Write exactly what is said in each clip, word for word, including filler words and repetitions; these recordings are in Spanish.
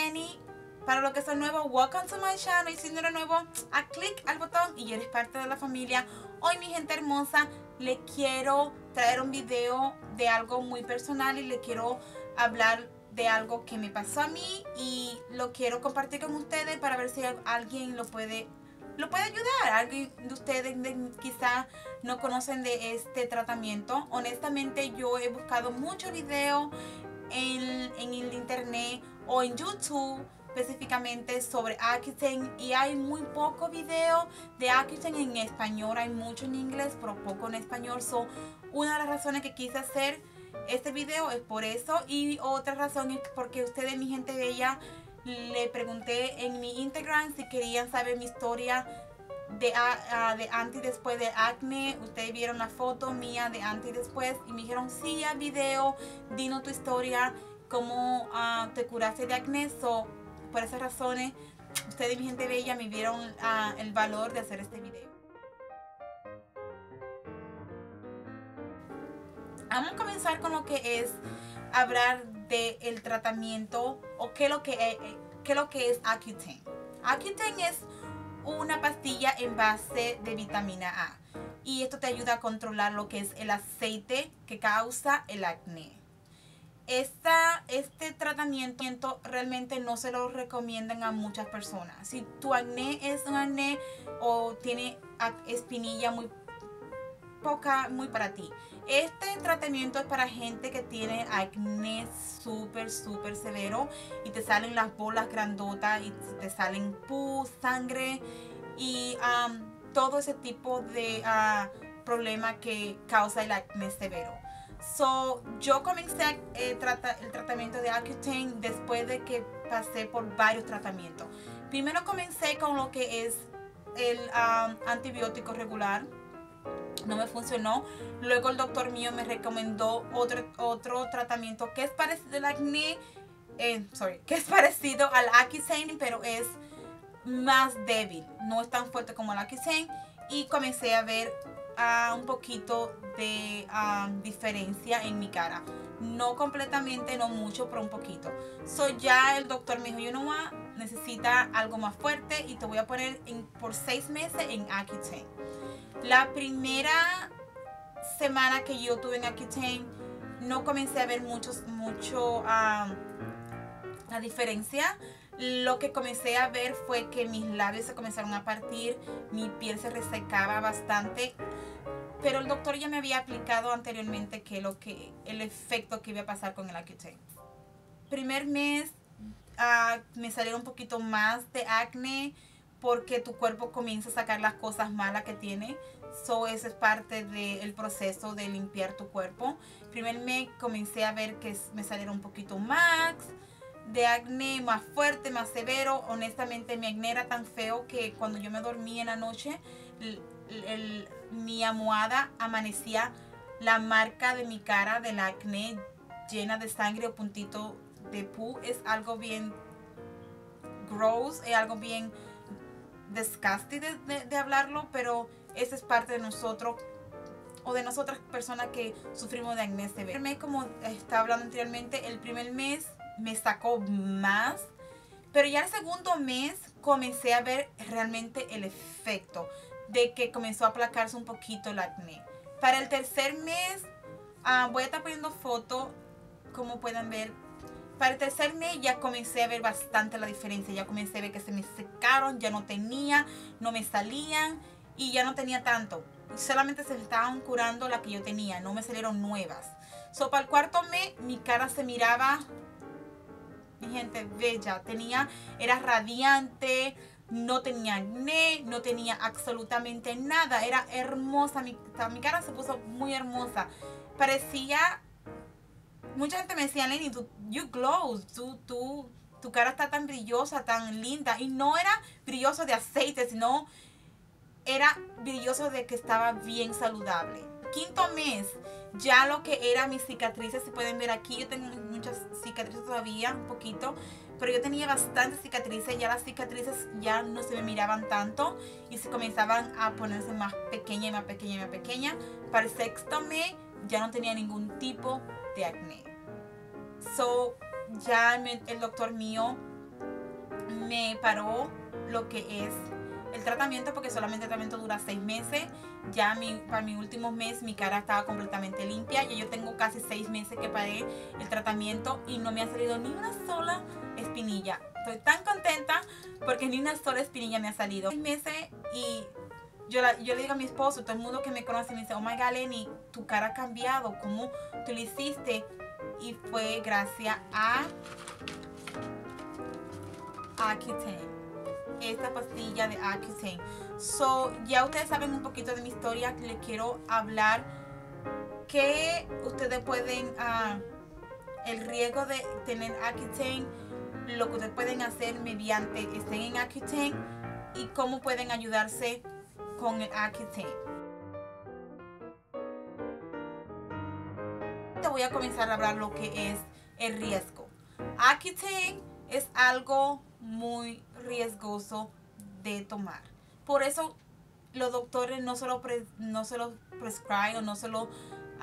Neni. Para los que son nuevos, welcome to my channel. Y si no eres nuevo, a clic al botón y eres parte de la familia. Hoy, mi gente hermosa, le quiero traer un video de algo muy personal y le quiero hablar de algo que me pasó a mí y lo quiero compartir con ustedes para ver si alguien lo puede lo puede ayudar. Alguien de ustedes quizás no conocen de este tratamiento. Honestamente, yo he buscado muchos videos en, en el internet o en YouTube específicamente sobre Accutane y hay muy poco video de Accutane en español. Hay mucho en inglés pero poco en español. So, una de las razones que quise hacer este video es por eso, y otra razón es porque ustedes, mi gente bella, le pregunté en mi Instagram si querían saber mi historia de, uh, de antes y después de acné. Ustedes vieron la foto mía de antes y después y me dijeron sí a video, dinos tu historia, cómo uh, te curaste de acné. So, por esas razones, ustedes, mi gente bella, me vieron uh, el valor de hacer este video. Vamos a comenzar con lo que es hablar del tratamiento o qué es lo que es, qué es, lo que es Accutane. Accutane es una pastilla en base de vitamina A y esto te ayuda a controlar lo que es el aceite que causa el acné. Esta, este tratamiento realmente no se lo recomiendan a muchas personas. Si tu acné es un acné o tiene espinilla muy poca, muy para ti. Este tratamiento es para gente que tiene acné súper, súper severo y te salen las bolas grandotas y te salen pus, sangre y um, todo ese tipo de uh, problema que causa el acné severo. So, yo comencé eh, trata, el tratamiento de Accutane después de que pasé por varios tratamientos. Primero comencé con lo que es el um, antibiótico regular. No me funcionó. Luego el doctor mío me recomendó otro, otro tratamiento que es parecido al acné, eh, sorry, que es parecido al Accutane, pero es más débil. No es tan fuerte como el Accutane. Y comencé a ver uh, un poquito de uh, diferencia en mi cara. No completamente, no mucho, pero un poquito. So, ya el doctor me dijo, you know what, necesita algo más fuerte y te voy a poner en, por seis meses en Accutane. La primera semana que yo tuve en Accutane no comencé a ver muchos, mucho um, la diferencia. Lo que comencé a ver fue que mis labios se comenzaron a partir, mi piel se resecaba bastante, pero el doctor ya me había aplicado anteriormente que lo que el efecto que iba a pasar con el Accutane. Primer mes uh, me salieron un poquito más de acné, porque tu cuerpo comienza a sacar las cosas malas que tiene. So, eso es parte del proceso de limpiar tu cuerpo. Primer mes comencé a ver que me salieron un poquito más de acné, más fuerte, más severo. Honestamente, mi acné era tan feo que cuando yo me dormía en la noche, el, el, mi almohada amanecía la marca de mi cara del acné llena de sangre o puntito de pus. Es algo bien gross, es algo bien disgusting de, de, de hablarlo, pero esa es parte de nosotros o de nosotras personas que sufrimos de acné severo. El mes, como estaba hablando anteriormente, el primer mes me sacó más, pero ya el segundo mes comencé a ver realmente el efecto de que comenzó a aplacarse un poquito el acné. Para el tercer mes, uh, voy a estar poniendo fotos, como pueden ver. Para el tercer mes ya comencé a ver bastante la diferencia. Ya comencé a ver que se me secaron, ya no tenía, no me salían y ya no tenía tanto. Solamente se estaban curando la que yo tenía, no me salieron nuevas. So, para el cuarto mes mi cara se miraba, mi gente, bella. Tenía, era radiante, no tenía acné, no tenía absolutamente nada. Era hermosa, mi, mi cara se puso muy hermosa. Parecía... Mucha gente me decía, Lenny, tú, you glow, tú, tú, tu cara está tan brillosa, tan linda. Y no era brilloso de aceite, sino era brilloso de que estaba bien saludable. Quinto mes, ya lo que era mis cicatrices, se pueden ver aquí, yo tengo muchas cicatrices todavía, un poquito, pero yo tenía bastantes cicatrices. Ya las cicatrices ya no se me miraban tanto y se comenzaban a ponerse más pequeña y más pequeña y más pequeña. Para el sexto mes ya no tenía ningún tipo de acné. So, ya el doctor mío me paró lo que es el tratamiento, porque solamente el tratamiento dura seis meses. Ya mi, para mi último mes mi cara estaba completamente limpia. Y yo tengo casi seis meses que paré el tratamiento y no me ha salido ni una sola espinilla. Estoy tan contenta porque ni una sola espinilla me ha salido. Seis meses y yo, la, yo le digo a mi esposo, todo el mundo que me conoce me dice, oh my God, Lenny, tu cara ha cambiado, ¿cómo tú lo hiciste? Y fue gracias a Accutane, esta pastilla de Accutane. So, ya ustedes saben un poquito de mi historia. Les quiero hablar que ustedes pueden, uh, el riesgo de tener Accutane, lo que ustedes pueden hacer mediante estén en Accutane y cómo pueden ayudarse con el Accutane. Te voy a comenzar a hablar lo que es el riesgo. Accutane es algo muy riesgoso de tomar. Por eso los doctores no se lo, pre, no se lo prescriben o no se lo uh,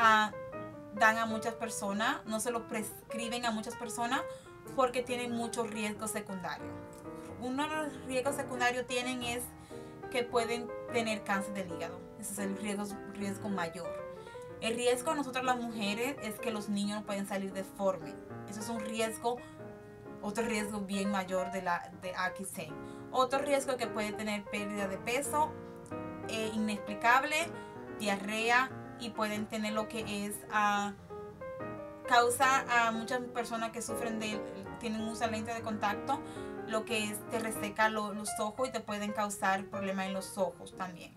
dan a muchas personas, no se lo prescriben a muchas personas porque tienen muchos riesgos secundarios. Uno de los riesgos secundarios tienen es que pueden tener cáncer del hígado. Ese es el riesgo, riesgo mayor. El riesgo a nosotros las mujeres es que los niños no pueden salir deformes. Eso es un riesgo, otro riesgo bien mayor de la de Accutane. Otro riesgo es que puede tener pérdida de peso eh, inexplicable, diarrea, y pueden tener lo que es uh, causa a muchas personas que sufren de, tienen mucha lente de contacto, lo que es te reseca lo, los ojos y te pueden causar problemas en los ojos también.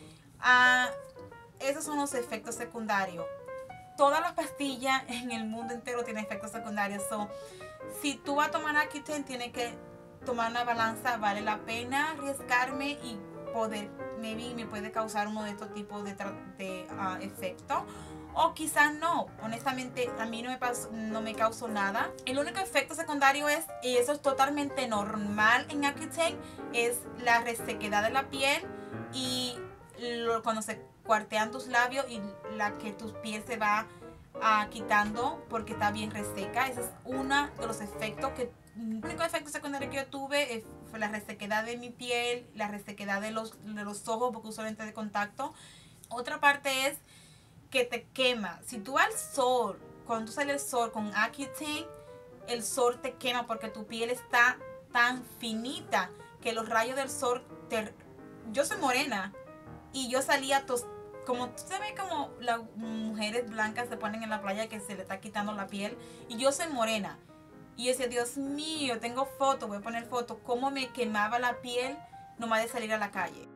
Uh, esos son los efectos secundarios. Todas las pastillas en el mundo entero tienen efectos secundarios. So, si tú vas a tomar Accutane, tienes que tomar una balanza. ¿Vale la pena arriesgarme y poder, maybe me puede causar uno de estos tipos de, de uh, efectos? O quizás no. Honestamente, a mí no me, pasó, no me causó nada. El único efecto secundario es, y eso es totalmente normal en Accutane, es la resequedad de la piel y lo, cuando se cuartean tus labios y la que tu piel se va uh, quitando porque está bien reseca. Ese es uno de los efectos que, el único efecto secundario que yo tuve fue la resequedad de mi piel, la resequedad de los, de los ojos porque uso lentes de contacto. Otra parte es que te quema. Si tú vas al sol, cuando tú sales al sol con Accutane, el sol te quema porque tu piel está tan finita que los rayos del sol te... Yo soy morena y yo salía tos, como tú sabes como las mujeres blancas se ponen en la playa que se le está quitando la piel, y yo soy morena y yo decía, Dios mío, tengo fotos, voy a poner fotos, cómo me quemaba la piel nomás de salir a la calle.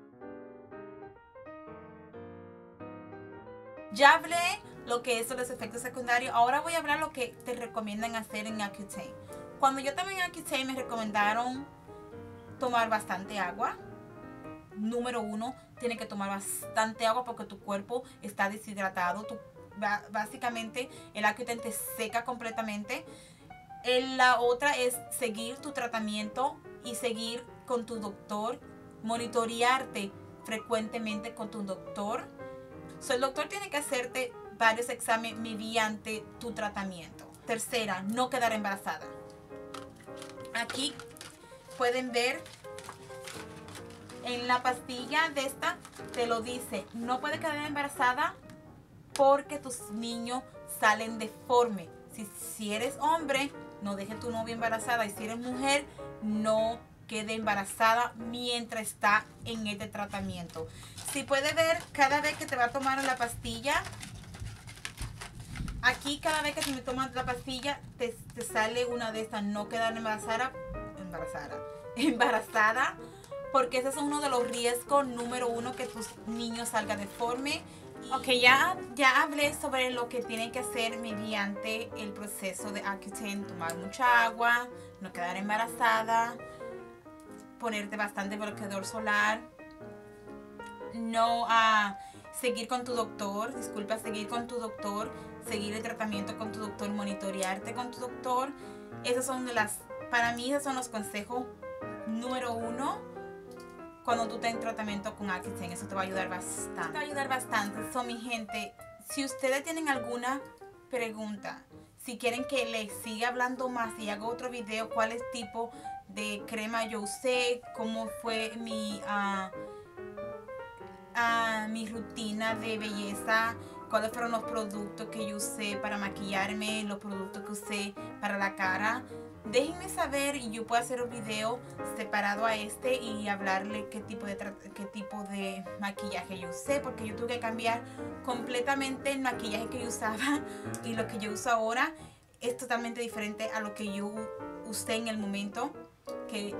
Ya hablé lo que es los efectos secundarios. Ahora voy a hablar lo que te recomiendan hacer en Accutane. Cuando yo tomé Accutane me recomendaron tomar bastante agua. Número uno, tienes que tomar bastante agua porque tu cuerpo está deshidratado. Tu, básicamente el Accutane te seca completamente. La otra es seguir tu tratamiento y seguir con tu doctor. Monitorearte frecuentemente con tu doctor. So, el doctor tiene que hacerte varios exámenes mediante tu tratamiento. Tercera, no quedar embarazada. Aquí pueden ver en la pastilla de esta, te lo dice, no puedes quedar embarazada porque tus niños salen deformes. Si, si eres hombre, no dejes tu novia embarazada, y si eres mujer, no quede embarazada mientras está en este tratamiento. Si puedes ver, cada vez que te va a tomar la pastilla, aquí cada vez que te me tomas la pastilla, te, te sale una de estas, no quedar embarazada, embarazada, embarazada, porque ese es uno de los riesgos número uno, que tus niños salgan deforme. Ok, ya, ya hablé sobre lo que tienen que hacer mediante el proceso de Accutane: tomar mucha agua, no quedar embarazada, ponerte bastante bloqueador solar, no uh, seguir con tu doctor, disculpa, seguir con tu doctor, seguir el tratamiento con tu doctor, monitorearte con tu doctor. Esas son de las, para mí esos son los consejos número uno cuando tú estás en tratamiento con Accutane. Eso te va a ayudar bastante. Te va a ayudar bastante. So, mi gente, si ustedes tienen alguna pregunta, si quieren que les siga hablando más y haga otro video cuál es tipo de crema yo usé, cómo fue mi, uh, uh, mi rutina de belleza, cuáles fueron los productos que yo usé para maquillarme, los productos que usé para la cara. Déjenme saber y yo puedo hacer un video separado a este y hablarle qué tipo de qué tipo de maquillaje yo usé, porque yo tuve que cambiar completamente el maquillaje que yo usaba y lo que yo uso ahora es totalmente diferente a lo que yo usé en el momento que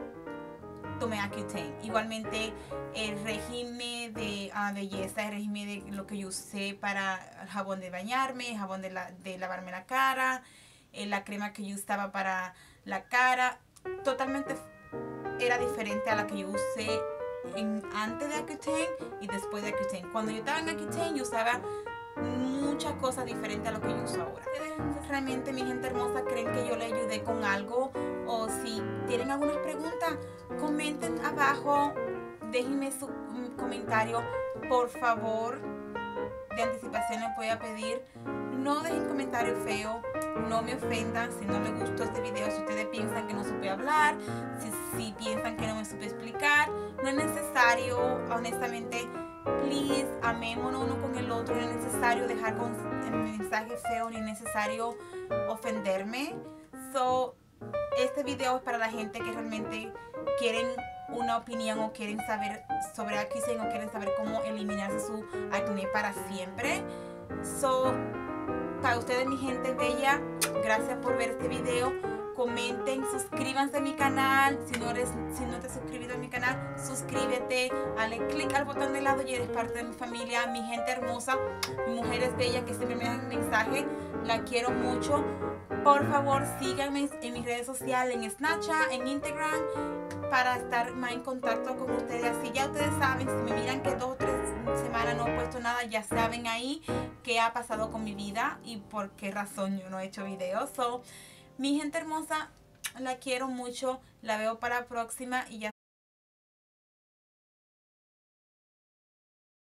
tomé Accutane. Igualmente el régimen de uh, belleza, el régimen de lo que yo usé para el jabón de bañarme, el jabón de, la, de lavarme la cara, eh, la crema que yo usaba para la cara, totalmente era diferente a la que yo usé en, antes de Accutane y después de Accutane. Cuando yo estaba en Accutane yo usaba muchas cosas diferentes a lo que yo uso ahora. ¿Ustedes realmente, mi gente hermosa, creen que yo le ayudé con algo? O si tienen algunas preguntas, comenten abajo, déjenme su um, comentario, por favor. De anticipación les voy a pedir, no dejen comentarios feos, no me ofendan si no les gustó este video, si ustedes piensan que no supe hablar, si, si piensan que no me supe explicar, no es necesario, honestamente, please, amémonos uno con el otro, no es necesario dejar con el mensaje feo, ni es necesario ofenderme. So, este video es para la gente que realmente quieren una opinión o quieren saber sobre Accutane o quieren saber cómo eliminarse su acné para siempre. So, para ustedes, mi gente bella, gracias por ver este video. Comenten, suscríbanse a mi canal. Si no, eres, si no te has suscrito a mi canal, suscríbete, dale click al botón de lado y eres parte de mi familia, mi gente hermosa, mis mujeres bellas que siempre me dan mensaje. La quiero mucho. Por favor, síganme en mis redes sociales, en Snapchat, en Instagram, para estar más en contacto con ustedes. Así ya ustedes saben, si me miran que dos o tres semanas no he puesto nada, ya saben ahí qué ha pasado con mi vida y por qué razón yo no he hecho videos. So, mi gente hermosa, la quiero mucho, la veo para la próxima y ya